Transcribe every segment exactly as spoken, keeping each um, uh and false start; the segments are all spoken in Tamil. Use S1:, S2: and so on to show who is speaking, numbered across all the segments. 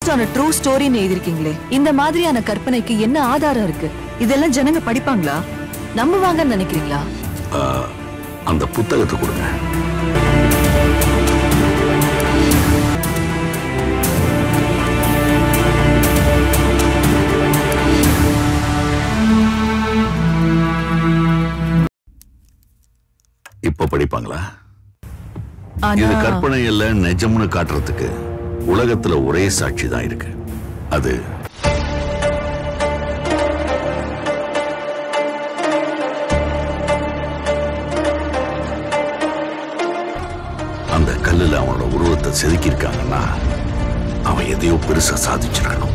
S1: ட்ரூ ஸ்டோரின்னு எழுதிருக்கீங்களே, இந்த மாதிரியான கற்பனைக்கு என்ன ஆதாரம் இருக்கு? இதெல்லாம் ஜனங்க படிப்பாங்களா, நம்புவாங்கன்னு நினைக்கிறீங்களா?
S2: அந்த புத்தகத்தை கொடுங்க. இப்ப படிப்பாங்களா? இது கற்பனை இல்ல, நிஜம்னு காட்டுறதுக்கு உலகத்துல ஒரே சாட்சி தான் இருக்கு. அது அந்த கல்லுல அவனோட உருவத்தை செதுக்கி இருக்காங்கன்னா அவன் எதையோ பெருசா சாதிச்சிருக்கணும்.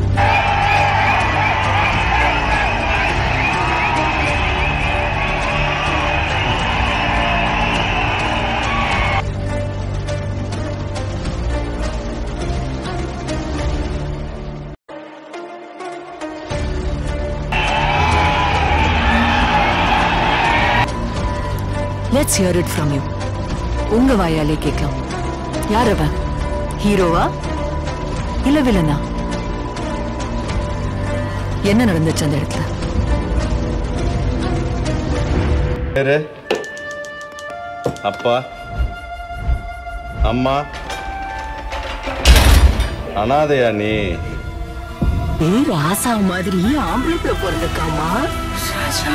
S1: Let's hear it from you. உங்க வாயாலே கேட்கலாம். யார் அவன்? ஹீரோவா இல்ல வில்லனா? என்ன நடந்துச்சு அந்த இடத்துல?
S3: அப்பா, அம்மா, அனாதையா நீ?
S1: ராசா மாதிரி ஆம்பளை பிறந்திருக்காமா ராஜா.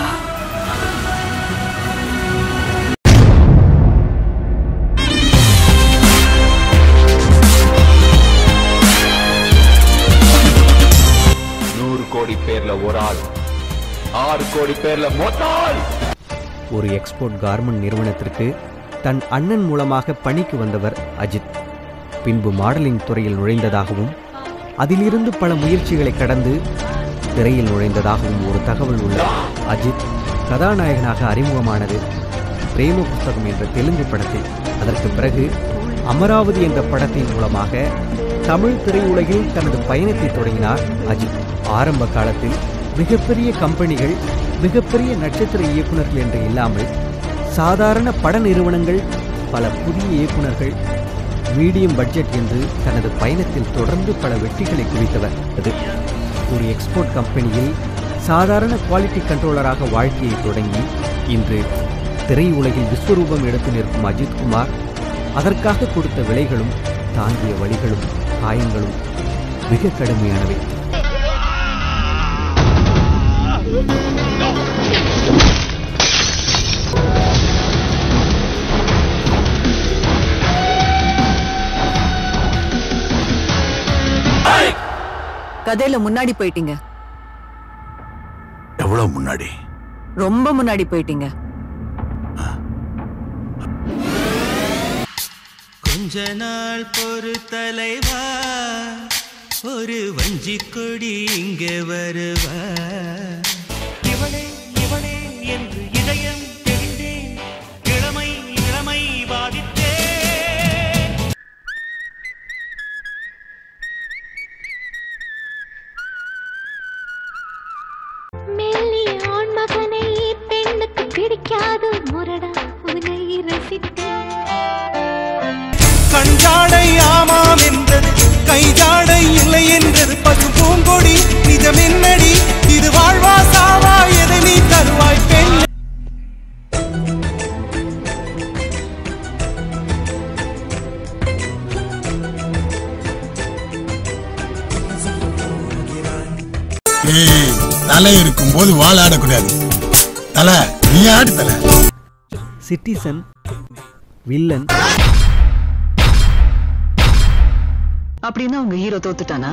S4: கோடி பேர்ல ஒரு ஆள், ஆறு கோடி பேர்ல மொத்தாள்.
S5: ஒரு எக்ஸ்போர்ட் கார்மெண்ட் நிறுவனத்திற்கு தன் அண்ணன் மூலமாக பணிக்கு வந்தவர் அஜித். பின்பு மாடலிங் துறையில் நுழைந்ததாகவும் அதிலிருந்து பல முயற்சிகளை கடந்து திரையில் நுழைந்ததாகவும் ஒரு தகவல் உள்ள அஜித் கதாநாயகனாக அறிமுகமானது பிரேம புஸ்தகம் என்ற தெலுங்கு படத்தில். அதற்கு பிறகு அமராவதி என்ற படத்தின் மூலமாக தமிழ் திரையுலகில் தனது பயணத்தை தொடங்கினார் அஜித். ஆரம்ப காலத்தில் மிகப்பெரிய கம்பெனிகள், மிகப்பெரிய நட்சத்திர இயக்குநர்கள் என்று இல்லாமல் சாதாரண பட நிறுவனங்கள், பல புதிய இயக்குநர்கள், மீடியம் பட்ஜெட் என்று தனது பயணத்தில் தொடர்ந்து பல வெற்றிகளை குவித்தவர். அது ஒரு எக்ஸ்போர்ட் கம்பெனியில் சாதாரண குவாலிட்டி கண்ட்ரோலராக வாழ்க்கையை தொடங்கி இன்று திரையுலகில் விஸ்வரூபம் எடுத்து நிற்கும் அஜித் குமார் அதற்காக கொடுத்த விலைகளும் தாங்கிய வழிகளும் காயங்களும் மிக கடுமையானவை.
S1: கதையில முன்னாடி போயிட்டீங்க.
S2: எவ்வளவு முன்னாடி?
S1: ரொம்ப முன்னாடி போயிட்டீங்க.
S6: கொஞ்ச நாள் பொறு தலைவா, ஒரு வஞ்சி கொடி இங்க வருவா. இவளே இவளே என்று இதயம் தெரிந்தேன், இளமை இளமை பாதித்தே.
S7: மேலிய ஆண் மகனை பெண்ணுக்கு பிடிக்காது, முரடா உன்னை ரசித்தேன்.
S6: கஞ்சாடை ஆமாம் என்றது, கைஜாடை இல்லை என்றது பசு பூங்கொடி. நிஜமென்னடி இது, வாழ்வா சாவா, எதை நீ தருவாய் பெண்?
S8: தலை இருக்கும் போது வாழ ஆடக்கூடாது. தலை நீ ஆடு தலை.
S5: Citizen, villain.
S1: அப்படின்னா உங்க ஹீரோ தோத்துட்டானா?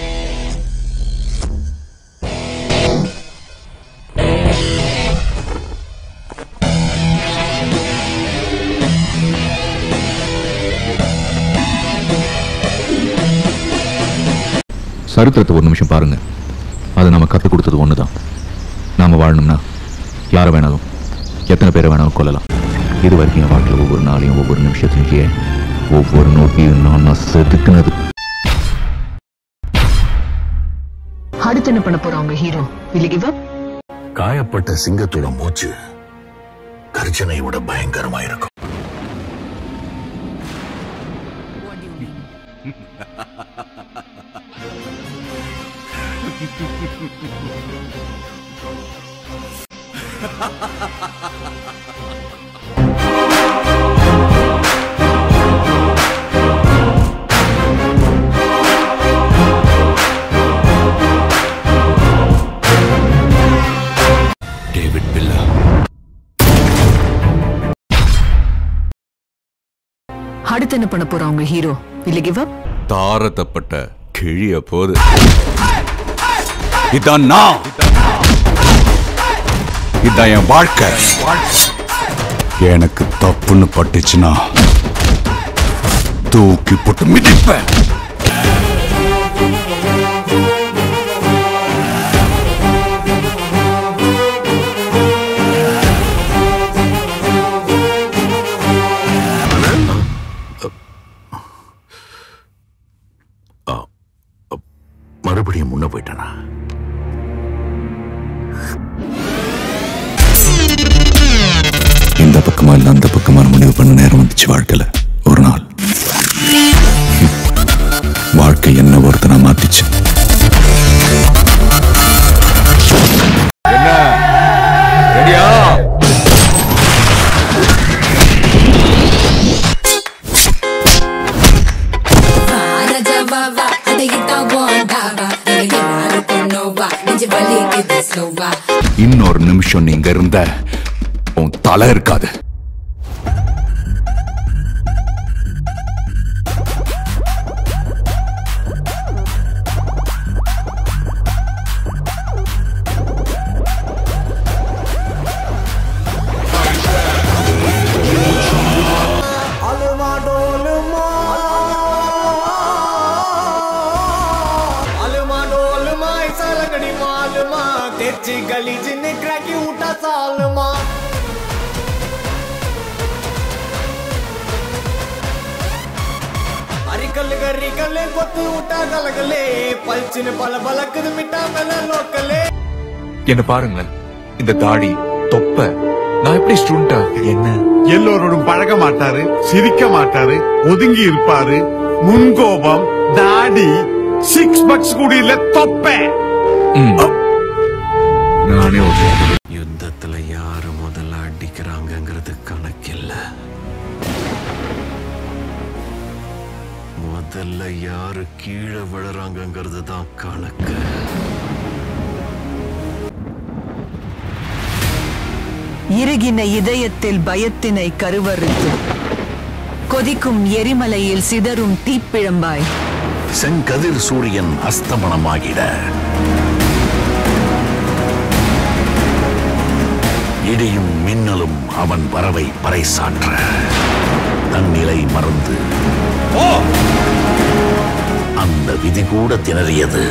S9: சரித்திரத்தை ஒரு நிமிஷம் பாருங்க. அதை நம்ம கற்றுக் கொடுத்தது ஒண்ணுதான். நாம வாழணும்னா யாரை வேணாலும், எத்தனை பேரை வேணாலும் கொள்ளலாம். இது வரைக்கும் என் வாழ்க்கையில் ஒவ்வொரு நாளையும், ஒவ்வொரு நிமிஷத்தையும், ஒவ்வொரு நோக்கியும் நான் செதுக்குனது.
S1: அடுத்து என்ன பண்ண போற உங்க hero? Will you give up?
S2: காயப்பட்ட சிங்கத்தோட மூச்சு கர்ஜனை விட பயங்கரமா இருக்கும்.
S1: What do you mean?
S2: David Billa.
S1: அடுத்து என்ன பண்ண போறா உங்க ஹீரோ? இல்ல கிவ் அப்?
S2: தாரத்தப்பட்ட கிழிய போது இதான் நான், இதான் என் வாழ்க்கை. எனக்கு தப்புன்னு பட்டுச்சுன்னா தூக்கி போட்டு மிதிப்பேன். மறுபடியும் முன்ன போயிட்டனா? இந்த பக்கமா இல்ல அந்த பக்கமா முடிவு பண்ண நேரம் வந்துச்சு வாழ்க்கையில. ஒரு நாள் வாழ்க்கை என்ன ஒருத்தனா மாத்திச்சு.
S4: என்ன ரெடியா?
S2: இன்னொரு நிமிஷம் நீங்க இருந்த உன் தலை இருக்காது.
S9: என்ன பாருங்களேன், இந்த தாடி தொப்ப நான் எப்படி ஸ்டூடெண்டா? என்ன
S10: எல்லோரோடும் பழக மாட்டாரு, சிரிக்க மாட்டாரு, ஒதுங்கி இருப்பாரு, முன்கோபம், தாடி, சிக்ஸ் பக்ஸ் கூடியில தொப்ப.
S9: நானே ஒரு
S2: யுத்தத்துல யாரு முதல்ல அடிக்கிறாங்கிறது கணக்கில்ல, முதல்ல யாரு கீழே விழுறாங்கிறது தான் கணக்கு.
S1: இறுகின இதயத்தில் பயத்தினை கருவறுத்து கொதிக்கும் எரிமலையில் சிதறும் தீப்பிழம்பாய்
S2: செங்கதிர் சூரியன் அஸ்தமனமாகிட இடியும் மின்னலும் அவன் வரவை பறைசாற்ற தன்னிலை மறந்து அந்த விதி கூட திணறியது.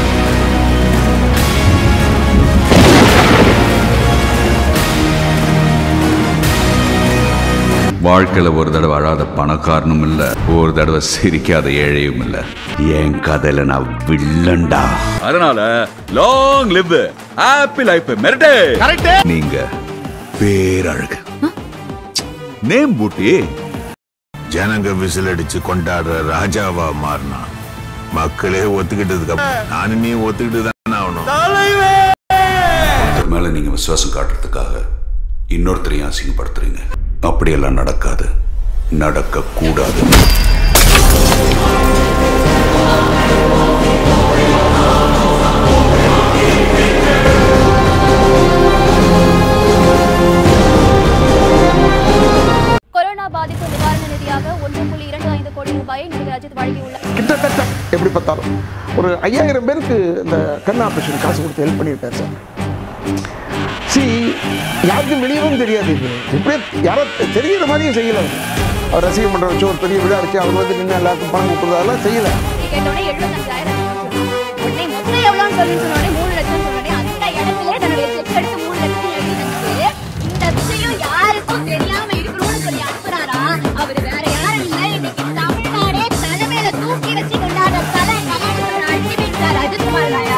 S2: வாழ்க்கையில ஒரு தடவை அழாத பணக்காரனும் இல்ல, ஒரு தடவை சிரிக்காத ஏழையும் இல்ல. என் கதையில நான் வில்லண்டா. அதனால லாங் லிவ் ஹாப்பி லைஃப் மெரிட்டே. கரெக்ட். நீங்க பேரழகு நேம் பூட்டி ஜனங்க விசில் அடிச்சு கொண்டாடுற ராஜாவா மாறினா மக்களே ஒத்துக்கிட்டதுக்கு அப்புறம் நானும் நீ ஒத்துக்கிட்டு தான் ஆகணும். மேல நீங்க விசுவாசம் காட்டுறதுக்காக இன்னொருத்தரையும் அசிங்கப்படுத்துறீங்க. அப்படியெல்லாம் நடக்காது, நடக்க கூடாது.
S11: கொரோனா பாதிப்பு நிவாரண நிதியாக ஒன்று புள்ளி இரண்டு ஐந்து கோடி ரூபாயை நடிகர் அஜித் வழங்கியுள்ளார்.
S12: கிட்டத்தட்ட எப்படி பார்த்தாலும் ஒரு ஐயாயிரம் பேருக்கு இந்த கண் ஆபரேஷன் காசு கொடுத்து ஹெல்ப் பண்ணியிருக்காரு சார். சி யாருக்கும் வெளியவும் தெரியாது, இப்படியே யாரோ தெரிகிற மாதிரியும் செய்யல. அவர் ரசிகம் பண்ற வச்சு ஒரு பெரிய விழா இருக்கு, அவர் வந்து நின்று எல்லாருக்கும் பணம் கொடுக்குறதெல்லாம் செய்யல.
S11: கேட்டோடனே எழுபத்தஞ்சாயிரம் உடனே மொத்தம் எவ்வளோன்னு சொல்லி சொன்னோடனே மூணு லட்சம் சொன்னோடனே அந்த இடத்துல தன்னுடைய செக் எடுத்து மூணு லட்சம் எழுதி இந்த விஷயம் யாருக்கும் தெரியாம இருக்கணும்னு சொல்லி அனுப்புறாரா? அவர் வேற யாரும் இல்லை, இன்னைக்கு தமிழ்நாடே தலைமையில தூக்கி வச்சு கொண்டாடுற தலை அல்டிமேட் அஜித்குமார் ராயா.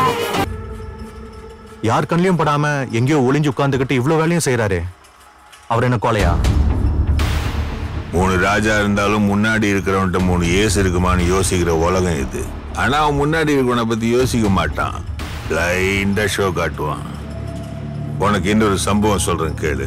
S13: யார் கண்ணிலையும் படாம எங்கேயோ ஒளிஞ்சு உட்கார்ந்துகிட்டு இவ்வளவு வேலையும் செய்யறாரு. அவர் என்ன கோலையா?
S2: மூணு ராஜா இருந்தாலும் முன்னாடி இருக்கிறவன்ட்ட மூணு ஏசு இருக்குமான்னு யோசிக்கிற உலகம் இது. ஆனா அவன் முன்னாடி இருக்கிறவனை பத்தி யோசிக்க மாட்டான்.
S14: லைண்டா ஷோ காட்டுவான். உனக்கு இன்னொரு சம்பவம் சொல்றேன் கேளு.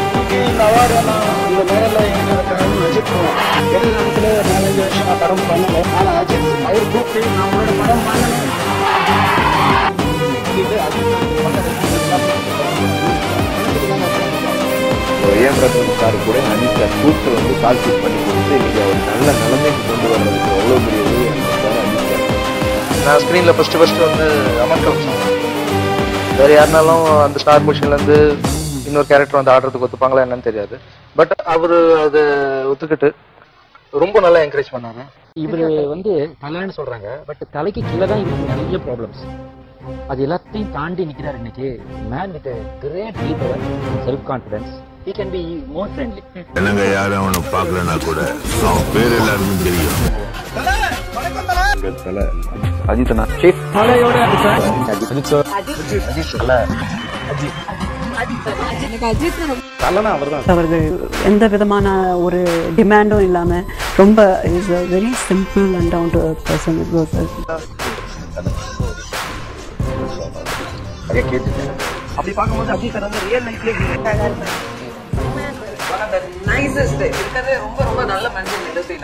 S4: ஏன் பிரதமர் சார் கூட அனிதா கூட்டு வந்து கால்குலேட் பண்ணி கொடுத்து இன்னைக்கு அவர் நல்ல நிலைமைக்கு கொண்டு வர்றதுக்கு அவ்வளோ பெரிய உதவி அனிதா. நான் ஸ்க்ரீனில் ஃபஸ்ட்டு ஃபஸ்ட்டு வந்து அமன் கல்சன், வேறு யாருனாலும் அந்த ஸ்டார் பொசிஷன்லேருந்து இன்னொரு கேரக்டர் வந்து ஆடுறதுக்கு ஒத்துப்பாங்களா என்னன்னு தெரியாது. பட் அவர் அதை ஒத்துக்கிட்டு ரொம்ப நல்லா என்கரேஜ் பண்ணாங்க.
S15: இவர் வந்து தலைன்னு சொல்றாங்க, பட் தலைக்கு கீழே தான் இவருக்கு நிறைய ப்ராப்ளம்ஸ். அது எல்லாத்தையும் தாண்டி நிற்கிறார் இன்னைக்கு. Man with great leader, self confidence, he can be more friendly.
S14: என்னங்க யாரும் அவனை பார்க்கலன்னா கூட அவன் பேர் எல்லாருக்கும் தெரியும்.
S4: அஜித் அண்ணா சீஃப் தலையோட அஜித் சார் அஜித் தலை
S16: அவர்கள் எந்த விதமான ஒரு டிமாண்டும் இல்லாம ரொம்ப is a very simple and down to earth person. It was
S17: அப்படி பார்க்கும்போது அஜித் சார் வந்து ரியல் லைஃப்ல நைசஸ்ட் இருக்கதே ரொம்ப ரொம்ப நல்ல மனுஷன் இண்டஸ்ட்ரியில.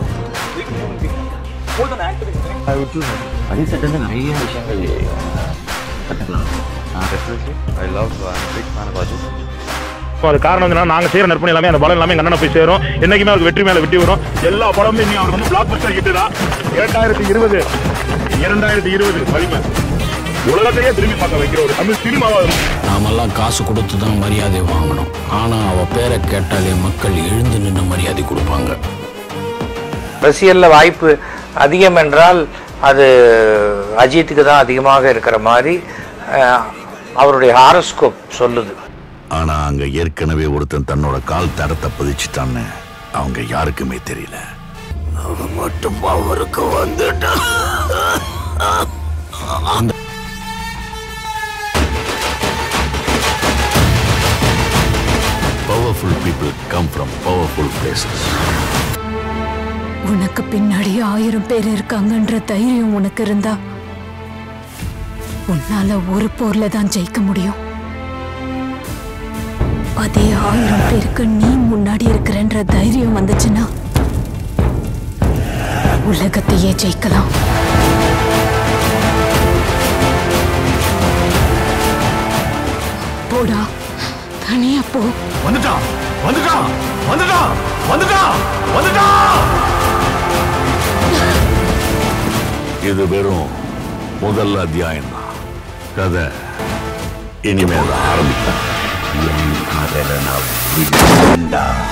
S4: அஜித் சார் நிறைய விஷயங்கள் கற்றுக்கலாம். I love big man of Ajith.
S18: அது காரணம் என்னன்னா நாங்க செய்யற நற்பணி எல்லாமே அந்த படம் எல்லாமே எங்க அண்ணனை போய் சேரும். என்னைக்குமே அவருக்கு வெற்றி மேல வெற்றி வரும். எல்லா படமும் இனி அவருக்கு வந்து பிளாக் பஸ்டர் ஹிட் தான். இரண்டாயிரத்தி இருபது இரண்டாயிரத்தி இருபது வலிமை உலகத்தையே திரும்பி பார்க்க வைக்கிற ஒரு தமிழ் சினிமாவா.
S19: நாமெல்லாம் காசு கொடுத்து தான் மரியாதை வாங்கணும். ஆனா அவ பேரை கேட்டாலே மக்கள் எழுந்து நின்று மரியாதை கொடுப்பாங்க.
S20: அரசியல்ல வாய்ப்பு அதிகம் என்றால் அது அஜித்துக்கு தான் அதிகமாக இருக்கிற மாதிரி அவருடைய ஹாரோஸ்கோப் சொல்லுது.
S14: ஆனா அங்க ஏற்கனவே ஒருத்தன் தன்னோட கால் தடத்தை பதிச்சுட்டான்னு அவங்க யாருக்குமே தெரியல. அவன் மட்டும் அவருக்கு வந்துட்டான். Powerful people come from powerful places.
S21: உனக்கு பின்னாடி ஆயிரம் பேர் இருக்காங்கன்ற தைரியம் உனக்கு இருந்தா உன்னால ஒரு போர்ல தான் ஜெயிக்க முடியும். அதே ஆயிரம் பேருக்கு நீ முன்னாடி இருக்கிறன்ற தைரியம் வந்துச்சுன்னா உலகத்தையே ஜெயிக்கலாம். போடா, தனியா போ.
S10: வந்துட்டான் வந்துட்டான் வந்துட்டான் வந்துட்டான் வந்துட்டான்.
S14: இது வெறும் முதல் அத்தியாயம் தான். கதை இனிமேல் ஆரம்பித்தான்.
S2: என் கதையில நான்